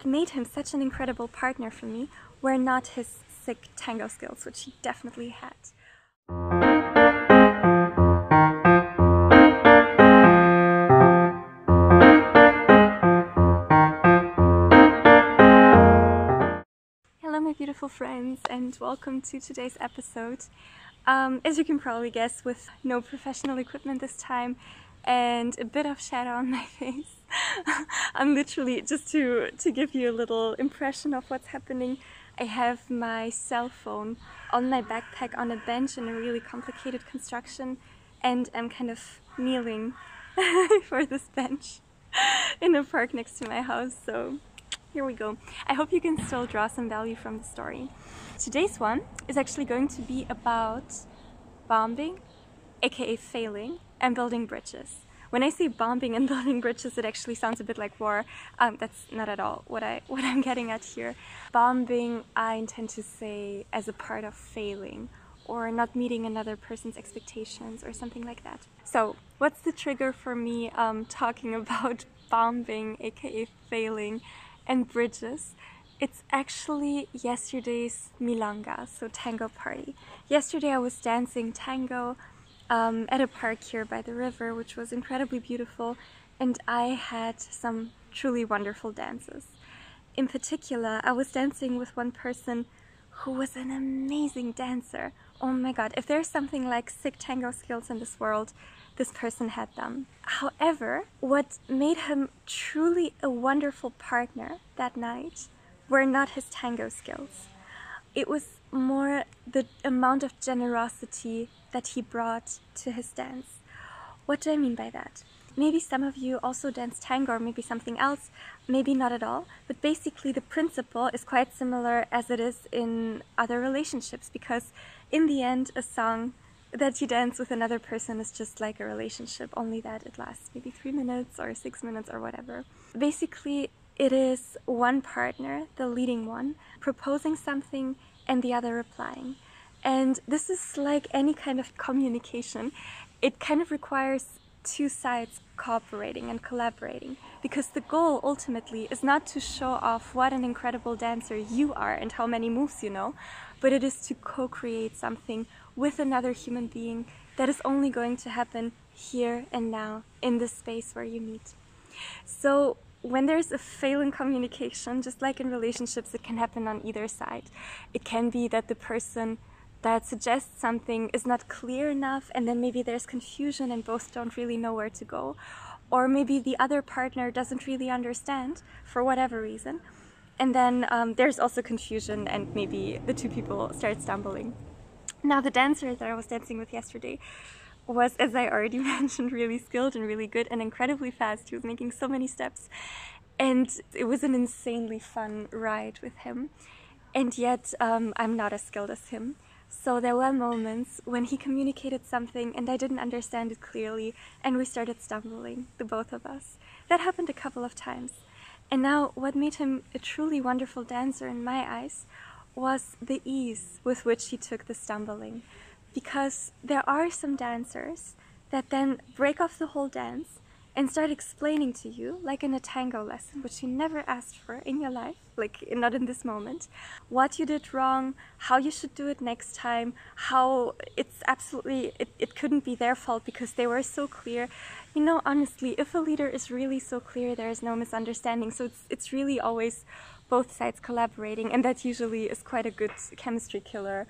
what made him such an incredible partner for me were not his sick tango skills, which he definitely had. Hello my beautiful friends, and welcome to today's episode. As you can probably guess, with no professional equipment this time and a bit of shadow on my face, I'm literally, just to give you a little impression of what's happening, I have my cell phone on my backpack on a bench in a really complicated construction, and I'm kind of kneeling for this bench in a park next to my house, so here we go. I hope you can still draw some value from the story. Today's one is actually going to be about bombing, aka failing, and building bridges. When I say bombing and building bridges, it actually sounds a bit like war. That's not at all what I'm getting at here. Bombing, I intend to say as a part of failing, or not meeting another person's expectations, or something like that. So, what's the trigger for me talking about bombing, aka failing, and bridges? It's actually yesterday's milonga, so tango party. Yesterday I was dancing tango at a park here by the river, which was incredibly beautiful, and I had some truly wonderful dances. In particular, I was dancing with one person who was an amazing dancer. Oh my god, if there's something like sick tango skills in this world, this person had them. However, what made him truly a wonderful partner that night were not his tango skills. It was more the amount of generosity that he brought to his dance. What do I mean by that? Maybe some of you also dance tango, or maybe something else, maybe not at all, but basically the principle is quite similar as it is in other relationships, because in the end a song that you dance with another person is just like a relationship, only that it lasts maybe 3 minutes or 6 minutes or whatever. Basically, it is one partner, the leading one, proposing something and the other replying. And this is like any kind of communication. It kind of requires two sides cooperating and collaborating, because the goal ultimately is not to show off what an incredible dancer you are and how many moves you know, but it is to co-create something with another human being that is only going to happen here and now in the space where you meet. So when there's a fail in communication, just like in relationships, it can happen on either side. It can be that the person that suggests something is not clear enough, and then maybe there's confusion and both don't really know where to go. Or maybe the other partner doesn't really understand for whatever reason. And then there's also confusion, and maybe the two people start stumbling. Now, the dancer that I was dancing with yesterday was, as I already mentioned, really skilled and really good and incredibly fast. He was making so many steps, and it was an insanely fun ride with him. And yet, I'm not as skilled as him. So there were moments when he communicated something and I didn't understand it clearly, and we started stumbling, the both of us. That happened a couple of times. And now, what made him a truly wonderful dancer in my eyes was the ease with which he took the stumbling. Because there are some dancers that then break off the whole dance and start explaining to you, like in a tango lesson, which you never asked for in your life, like not in this moment, what you did wrong, how you should do it next time, how it's absolutely, it couldn't be their fault because they were so clear. You know, honestly, if a leader is really so clear, there is no misunderstanding. So it's really always both sides collaborating, and that usually is quite a good chemistry killer.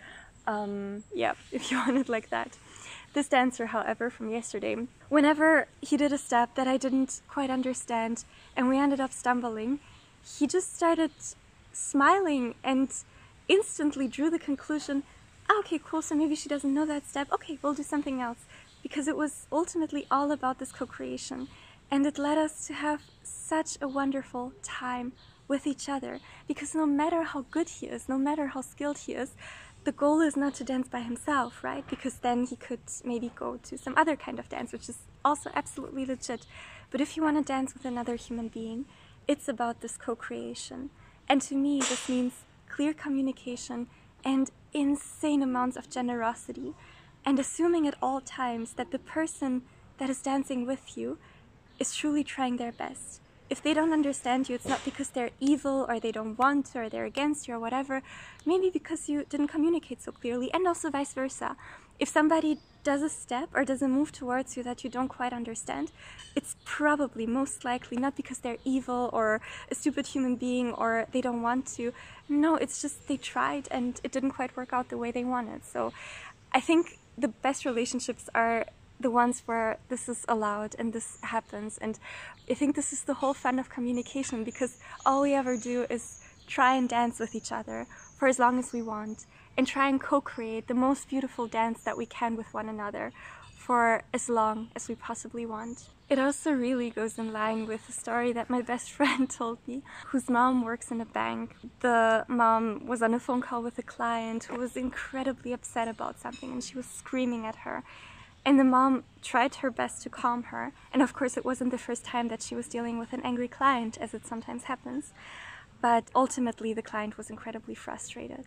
Yeah, if you want it like that. This dancer, however, from yesterday, whenever he did a step that I didn't quite understand and we ended up stumbling, he just started smiling and instantly drew the conclusion, okay, cool, so maybe she doesn't know that step, okay, we'll do something else. Because it was ultimately all about this co-creation, and it led us to have such a wonderful time with each other. Because no matter how good he is, no matter how skilled he is, the goal is not to dance by himself, right? Because then he could maybe go to some other kind of dance, which is also absolutely legit. But if you want to dance with another human being, it's about this co-creation. And to me, this means clear communication and insane amounts of generosity, and assuming at all times that the person that is dancing with you is truly trying their best, if they don't understand you, it's not because they're evil or they don't want to or they're against you or whatever, maybe because you didn't communicate so clearly, and also vice versa. If somebody does a step or does a move towards you that you don't quite understand, it's probably most likely not because they're evil or a stupid human being or they don't want to. No, it's just they tried and it didn't quite work out the way they wanted. So I think the best relationships are the ones where this is allowed and this happens. And I think this is the whole fun of communication, because all we ever do is try and dance with each other for as long as we want, and try and co-create the most beautiful dance that we can with one another for as long as we possibly want. It also really goes in line with a story that my best friend told me, whose mom works in a bank. The mom was on a phone call with a client who was incredibly upset about something, and she was screaming at her. And the mom tried her best to calm her. And of course it wasn't the first time that she was dealing with an angry client, as it sometimes happens. But ultimately the client was incredibly frustrated.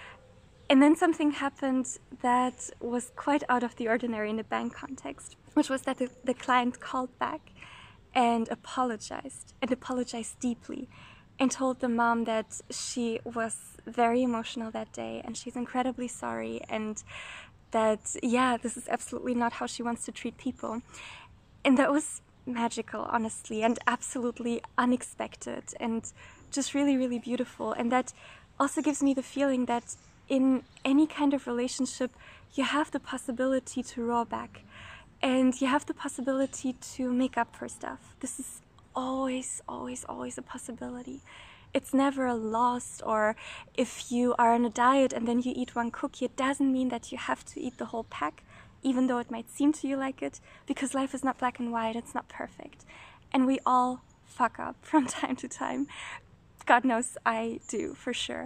And then something happened that was quite out of the ordinary in the bank context, which was that the client called back and apologized deeply, and told the mom that she was very emotional that day and she's incredibly sorry, and that, yeah, this is absolutely not how she wants to treat people. And that was magical, honestly, and absolutely unexpected, and just really, really beautiful. And that also gives me the feeling that in any kind of relationship, you have the possibility to roar back, and you have the possibility to make up for stuff. This is always, always, always a possibility. It's never a loss. Or if you are on a diet and then you eat one cookie, it doesn't mean that you have to eat the whole pack, even though it might seem to you like it, because life is not black and white, it's not perfect. And we all fuck up from time to time. God knows I do, for sure.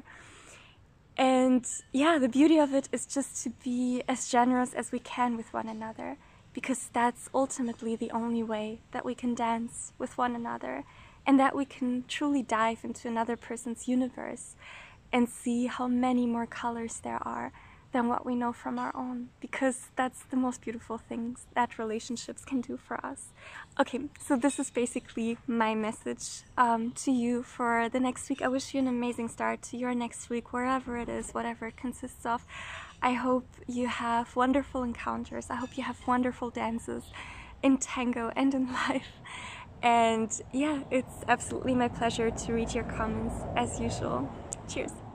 And yeah, the beauty of it is just to be as generous as we can with one another, because that's ultimately the only way that we can dance with one another, and that we can truly dive into another person's universe and see how many more colors there are than what we know from our own, because that's the most beautiful things that relationships can do for us. Okay, so this is basically my message to you for the next week. I wish you an amazing start to your next week, wherever it is, whatever it consists of. I hope you have wonderful encounters. I hope you have wonderful dances in tango and in life. And yeah, it's absolutely my pleasure to read your comments as usual. Cheers.